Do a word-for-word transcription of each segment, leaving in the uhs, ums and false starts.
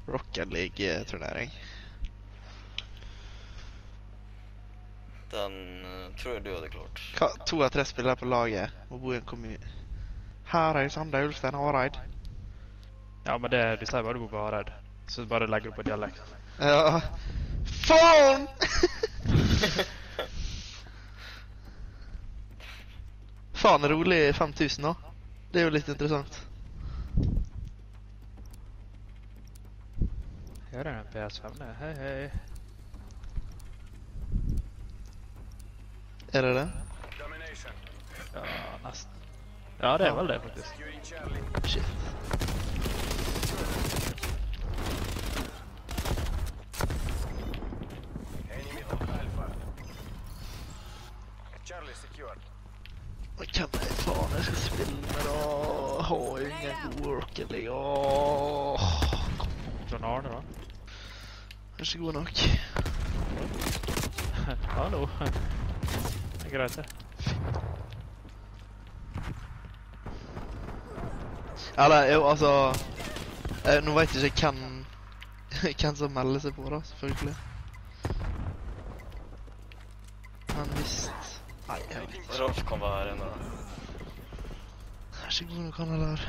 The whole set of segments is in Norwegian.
Rocket League-turnering. Den uh, tror jeg du hadde klart. Hva, to av tre spillere på laget må bo i en kommune. Her er Sander Ulstein Hareid. Ja, men det, de sier bare du bor på Hareid. Så bare legger du på dialekt. Ja. Faen! Faen, rolig fem tusen nå. Det er jo litt interessant. Her er en P S fem, hei hei. Er det det? Ja, nesten. Ja, det er vel det faktisk. Shit. Hva kan jeg faen jeg skal spille med da? Har ingen god Rocket League. Åh. John Arne da? Er ikke god nok. Hallo. Det er greit det. Eller jo, altså eh, nå vet jeg ikke hvem hvem som melder seg på da, selvfølgelig. Men hvis... Nei, jeg vet ikke. Rolf kan være en da. Jeg er ikke god nok han heller.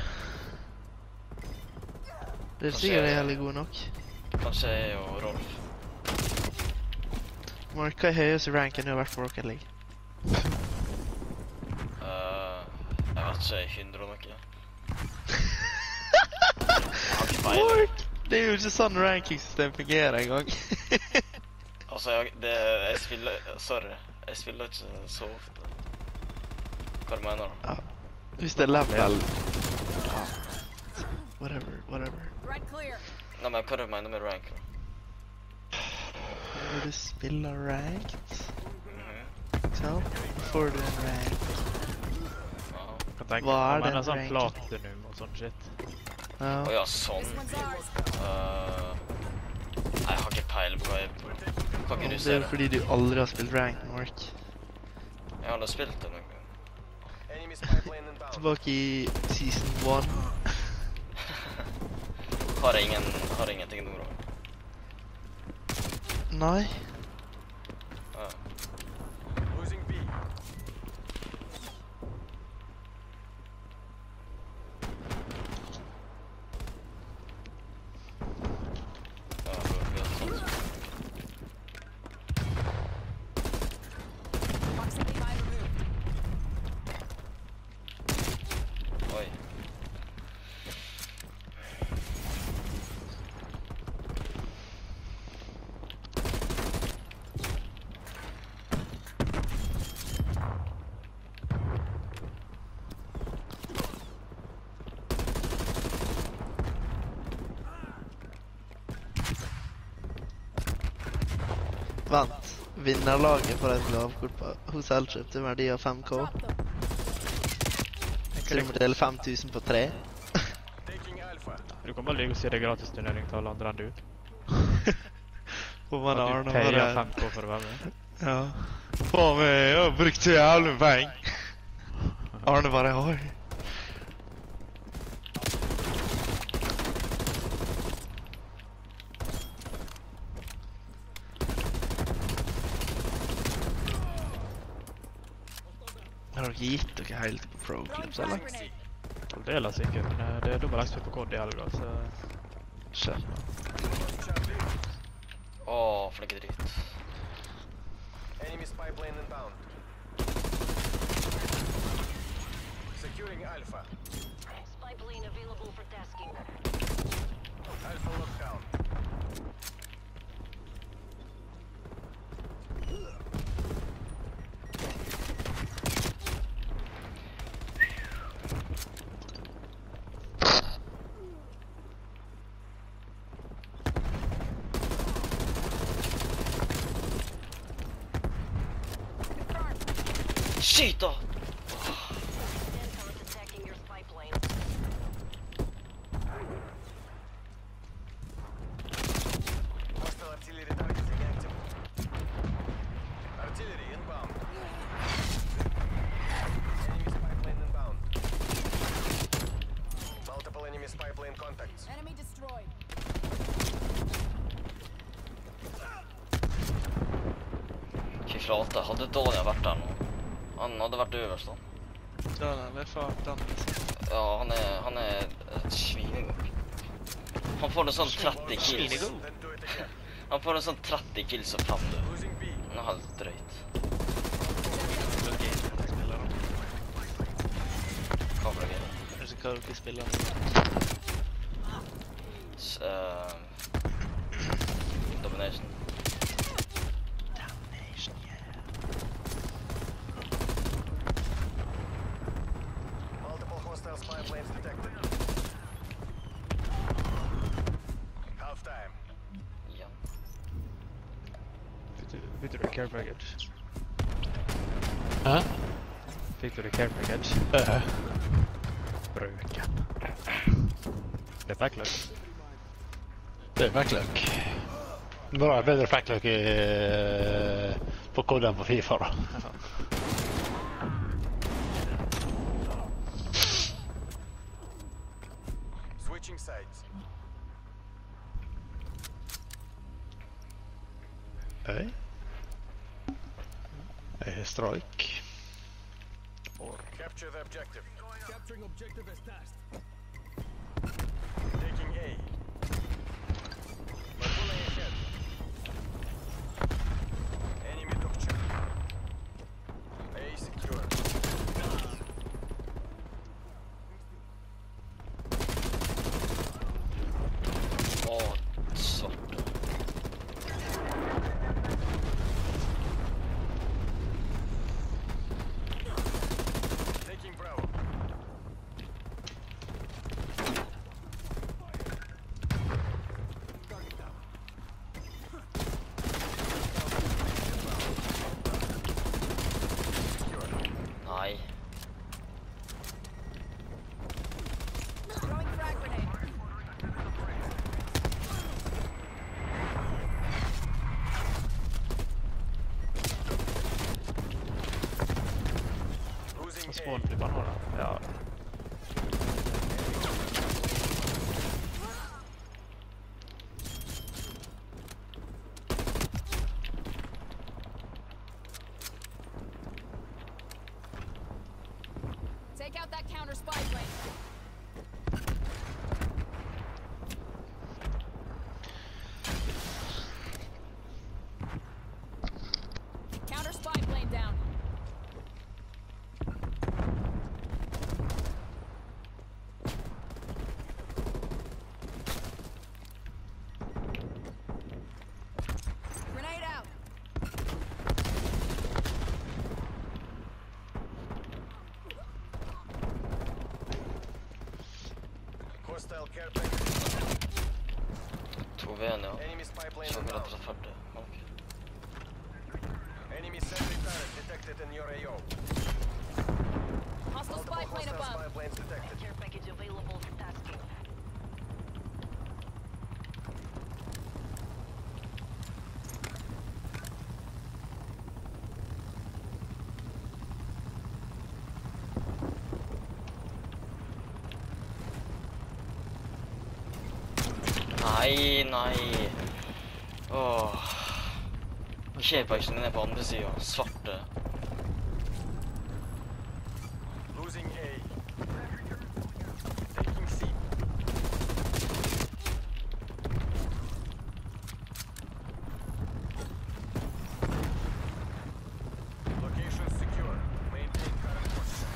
Det er sikkert jeg er god nok. Kanskje jeg og Rolf. Mark, hva er høyeste ranken du har vært på Rocket League? Uh, jeg vet ikke, hundre og noe. Jeg har ikke feil. Mark! Det er jo ikke sånn rankingsystem fungerer en gang. Altså, jeg, det, jeg spiller... Sorry. Jeg spiller ikke så ofte. Hva du mener da? Ja. Hvis det er level... Ja. Whatever, whatever. Nei, men hva du mener med rank? Når du spiller ranked, Mhm. så får du en rank. Ja. Kan tenke, Hva er men det sånn ranket? platinum og sånn shit. Ja. Åja, sånn. Uh, nei, jeg har ikke peil på hva jeg... Hva kan du Det se er det? fordi du aldri har spilt rank, Mark. Jeg har da spilt det noen gang. Tilbake i season one. Har jeg ingen... Har jeg ingenting nå da? Nei. Ja. Ja, det blir sånn. Oi. Vent. Vinnerlaget får et lavkort på hotellkjøp til verdi av fem K. Så du må dele fem tusen på tre. Du kan bare ligge og si det er gratis turnering til alle andre enn du. Og man At Arne du payer bare... fem K for å være med. Ja. Faen meg, jeg har brukt så jævlig penger. Arne bare, oi. Har dere gitt dere helt på Pro Clubs, eller? Aldeles sikkert, men eh, det er dobbelt X P på kod i helga, så... Skjønner. Åh, for noe dritt. Enemy spy plane inbound. Securing Alpha. Spy plane available for tasking. Alpha locked down. Shit da! Send attacking your spy plane. Hostile artillery targeting active. Artillery inbound. Enemy spy plane inbound. Multiple enemy spy plane contacts. Enemy destroyed. Fy flate, hadde Daniel vært der nå? Han hadde vært øverst da. Daniel er faen. Ja, han er, han er et svinegod. Han får noe sånn tretti kills. Svinegod? Then do it again. Han får noe sånn tretti kills og fem død. Losing B. Han er helt drøyt. Hva for noe? Er det hva dere spiller? S- eh, Domination. Damnation, yeah. Multiple hostile spy planes detected. Half time. Ja. Fikk du, fikk du det care package? Hæ? Fikk du det care package? Uh, Bruken. Det er backlog. det er backlog. Bra, bedre backlog i, på koden på FIFA da. Switching sides. Hei. Eh, Strike. Capture the objective. Capturing objective as tasked. Taking A. Patrolling ahead. Enemy took check. A secure. Åh, svarte. Taking Bravo. Nei. Throwing frag grenade. Losing Og A. spawn blir bare nå da. Ja. Take out that counter spy plane. Counter spy plane down. Grenade out. Hostile care package. To V-en, ja. Enemy spy plane Så inbound. rett og slett ferdig. Ok. Enemy sentry turret detected in your A O. Hostile spy Multiple plane hostile spy above. planes detected. Care package available for tasking. Nei, nei. Åh. Kjepaksen er på andre siden. Svarte. Losing A. Taking C. Location secure. Maintain current position.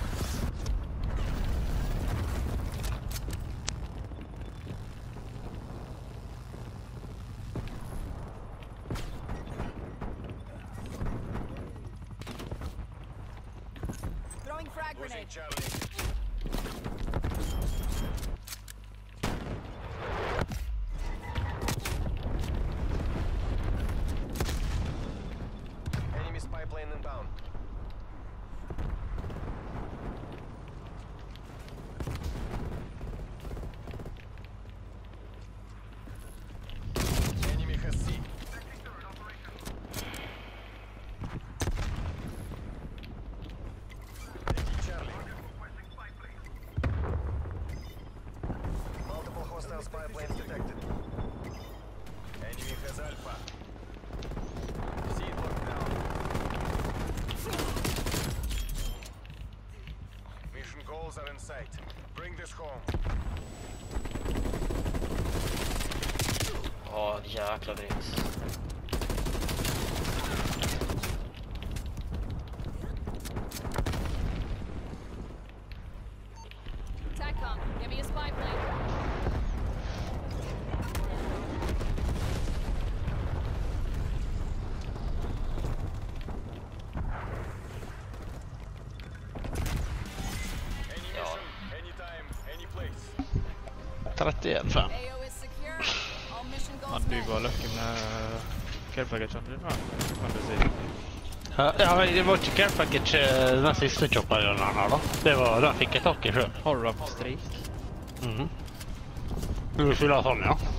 Throwing frag Losing grenade. Charlie. Enemy spy plane inbound. Enemy has C. Taking Charlie. Multiple hostile spy planes detected. Enemy has Alpha. Seed locked down. Mission goals are in sight. Bring this home. Ja, jäkla dricks. TACCOM, give me a spy plane. Any Ja. mission, anytime, any place. trettien fem. A O is secure. All mission goals Hadde du met. bare lucky med care package? Ja, kan du si. Ja, ja, men det var ikke care package eh, den siste chopperen her da. Det var, den fikk jeg tak i selv. Har du da på streak? Mhm. Du vil fylle sånn, ja.